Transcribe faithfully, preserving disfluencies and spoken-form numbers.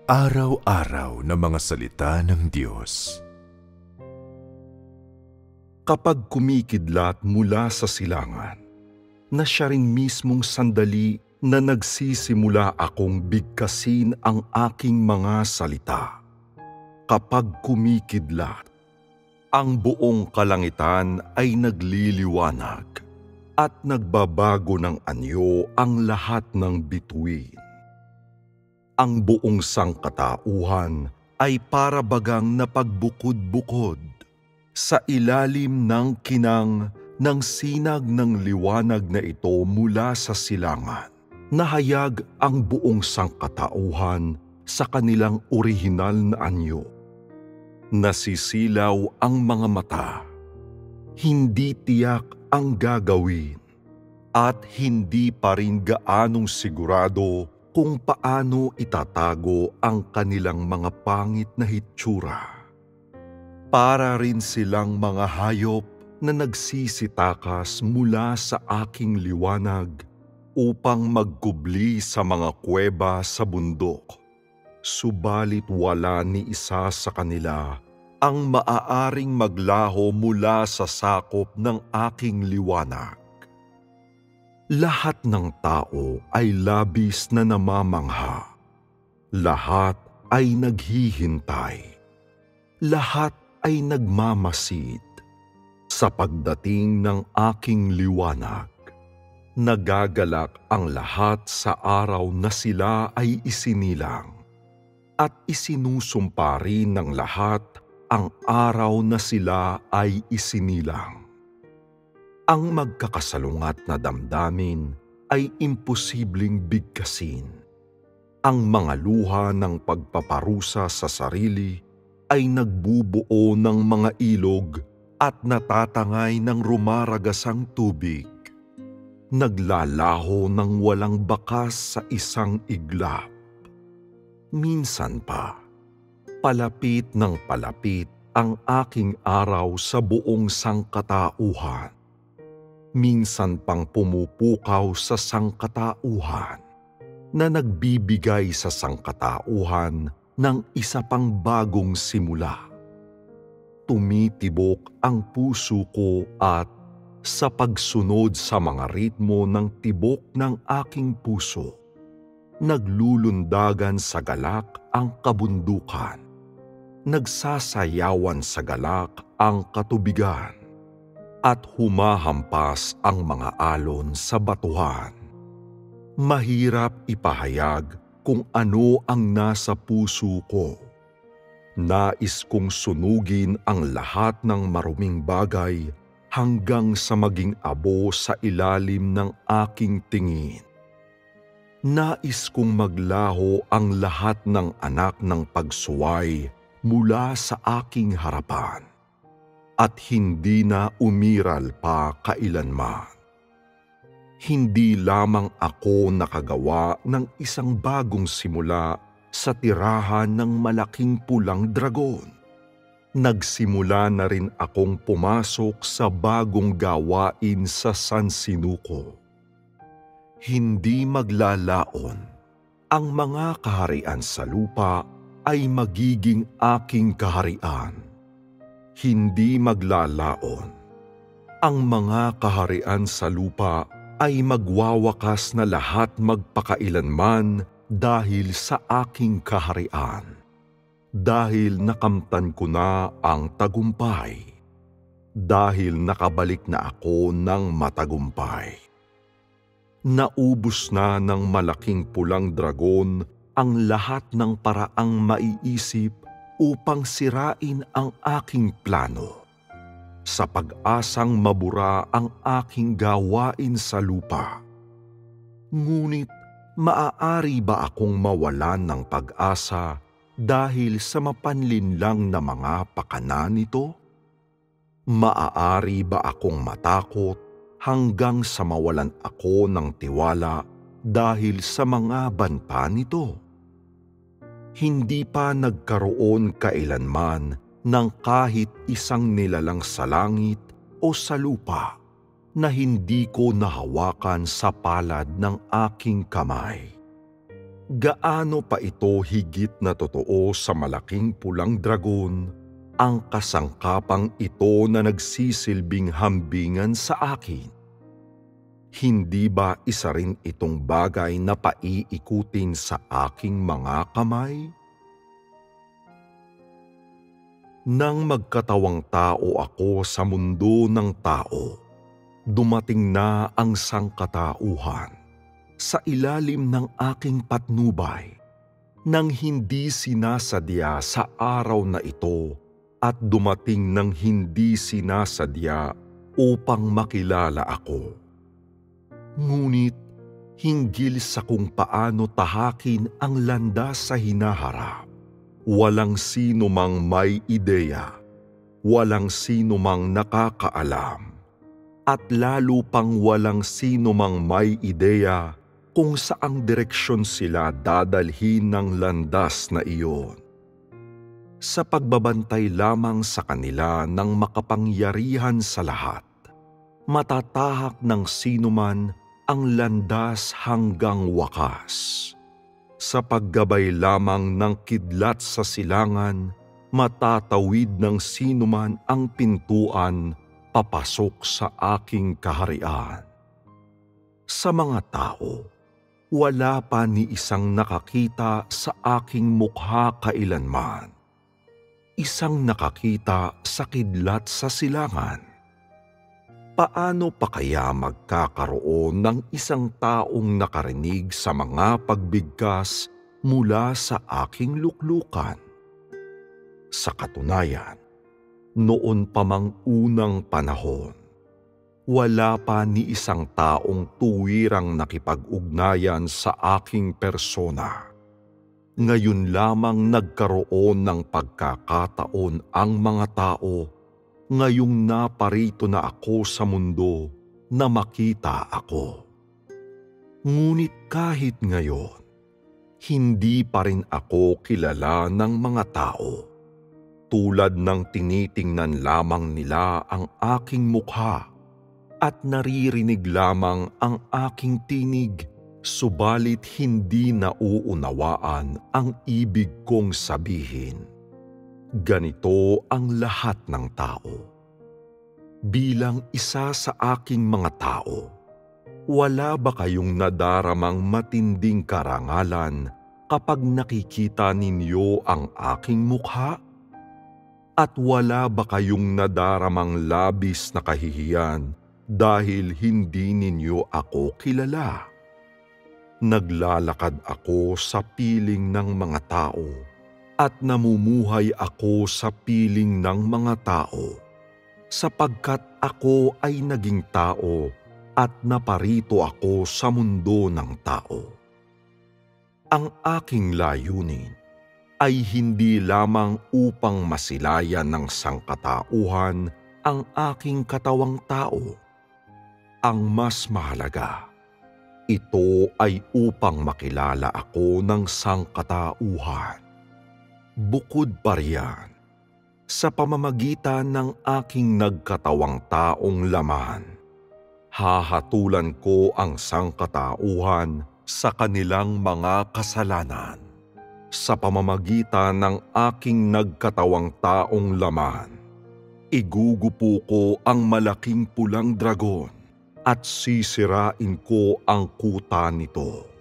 Araw-araw na mga salita ng Diyos. Kapag kumikidlat mula sa silangan, na siya rin mismong sandali na nagsisimula akong bigkasin ang aking mga salita. Kapag kumikidlat, ang buong kalangitan ay nagliliwanag at nagbabago ng anyo ang lahat ng bituin. Ang buong sangkatauhan ay para bagang napagbukod-bukod sa ilalim ng kinang ng sinag ng liwanag na ito mula sa silangan. Nahayag ang buong sangkatauhan sa kanilang orihinal na anyo. Nasisilaw ang mga mata, hindi tiyak ang gagawin, at hindi pa rin gaanong sigurado kung paano itatago ang kanilang mga pangit na hitsura. Para rin silang mga hayop na nagsisitakas mula sa aking liwanag upang magkubli sa mga kuweba sa bundok. Subalit wala ni isa sa kanila ang maaaring maglaho mula sa sakop ng aking liwanag. Lahat ng tao ay labis na namamangha. Lahat ay naghihintay. Lahat ay nagmamasid sa pagdating ng aking liwanag. Nagagalak ang lahat sa araw na sila ay isinilang, at isinusumpa rin ng lahat ang araw na sila ay isinilang. Ang magkakasalungat na damdamin ay imposibleng bigkasin. Ang mga luha ng pagpaparusa sa sarili ay nagbubuo ng mga ilog at natatangay ng rumaragasang tubig. Naglalaho ng walang bakas sa isang iglap. Minsan pa, palapit ng palapit ang aking araw sa buong sangkatauhan. Minsan pang pumupukaw sa sangkatauhan na nagbibigay sa sangkatauhan ng isa pang bagong simula. Tumitibok ang puso ko at sa pagsunod sa mga ritmo ng tibok ng aking puso, naglulundagan sa galak ang kabundukan, nagsasayawan sa galak ang katubigan, at humahampas ang mga alon sa batuhan. Mahirap ipahayag kung ano ang nasa puso ko. Nais kong sunugin ang lahat ng maruming bagay hanggang sa maging abo sa ilalim ng aking tingin. Nais kong maglaho ang lahat ng anak ng pagsuway mula sa aking harapan, at hindi na umiral pa kailanman. Hindi lamang ako nakagawa ng isang bagong simula sa tirahan ng malaking pulang dragon. Nagsimula na rin akong pumasok sa bagong gawain sa sansinuko. Hindi maglalaon. Ang mga kaharian sa lupa ay magiging aking kaharian. Hindi maglalaon. Ang mga kaharian sa lupa ay magwawakas na lahat magpakailanman dahil sa aking kaharian. Dahil nakamtan ko na ang tagumpay. Dahil nakabalik na ako ng matagumpay. Naubos na ng malaking pulang dragon ang lahat ng paraang maiisip upang sirain ang aking plano, sa pag-asang mabura ang aking gawain sa lupa. Ngunit maaari ba akong mawalan ng pag-asa dahil sa mapanlinlang na mga pakana nito? Maaari ba akong matakot hanggang sa mawalan ako ng tiwala dahil sa mga banpa nito? Hindi pa nagkaroon kailanman ng kahit isang nilalang sa langit o sa lupa na hindi ko nahawakan sa palad ng aking kamay. Gaano pa ito higit na totoo sa malaking pulang dragon, ang kasangkapang ito na nagsisilbing hambingan sa akin. Hindi ba isa rin itong bagay na paiikutin sa aking mga kamay? Nang magkatawang tao ako sa mundo ng tao, dumating na ang sangkatauhan sa ilalim ng aking patnubay nang hindi sinasadya sa araw na ito at dumating ng hindi sinasadya upang makilala ako. Ngunit hinggil sa kung paano tahakin ang landas sa hinaharap, walang sino mang may ideya, walang sino mang nakakaalam, at lalo pang walang sino mang may ideya kung saang direksyon sila dadalhin ng landas na iyon. Sa pagbabantay lamang sa kanila ng makapangyarihan sa lahat, matatahak ng sinuman ang landas hanggang wakas. Sa paggabay lamang ng kidlat sa silangan, matatawid ng sinuman ang pintuan papasok sa aking kaharian. Sa mga tao, wala pa ni isang nakakita sa aking mukha kailanman. Isang nakakita sa kidlat sa silangan. Paano pa kaya magkakaroon ng isang taong nakarinig sa mga pagbigkas mula sa aking luklukan? Sa katunayan, noon pa mang unang panahon, wala pa ni isang taong tuwirang nakipag-ugnayan sa aking persona. Ngayon lamang nagkaroon ng pagkakataon ang mga tao ngayong naparito na ako sa mundo na makita ako. Ngunit kahit ngayon, hindi pa rin ako kilala ng mga tao. Tulad ng tinitingnan lamang nila ang aking mukha at naririnig lamang ang aking tinig, subalit hindi nauunawaan ang ibig kong sabihin. Ganito ang lahat ng tao. Bilang isa sa aking mga tao, wala ba kayong nadaramang matinding karangalan kapag nakikita ninyo ang aking mukha? At wala ba kayong nadaramang labis na kahihiyan dahil hindi ninyo ako kilala? Naglalakad ako sa piling ng mga tao at namumuhay ako sa piling ng mga tao, sapagkat ako ay naging tao at naparito ako sa mundo ng tao. Ang aking layunin ay hindi lamang upang masilayan ng sangkatauhan ang aking katawang tao. Ang mas mahalaga, ito ay upang makilala ako ng sangkatauhan. Bukod pa riyan, sa pamamagitan ng aking nagkatawang taong laman, hahatulan ko ang sangkatauhan sa kanilang mga kasalanan. Sa pamamagitan ng aking nagkatawang taong laman, igugupo ko ang malaking pulang dragon at sisirain ko ang kuta nito.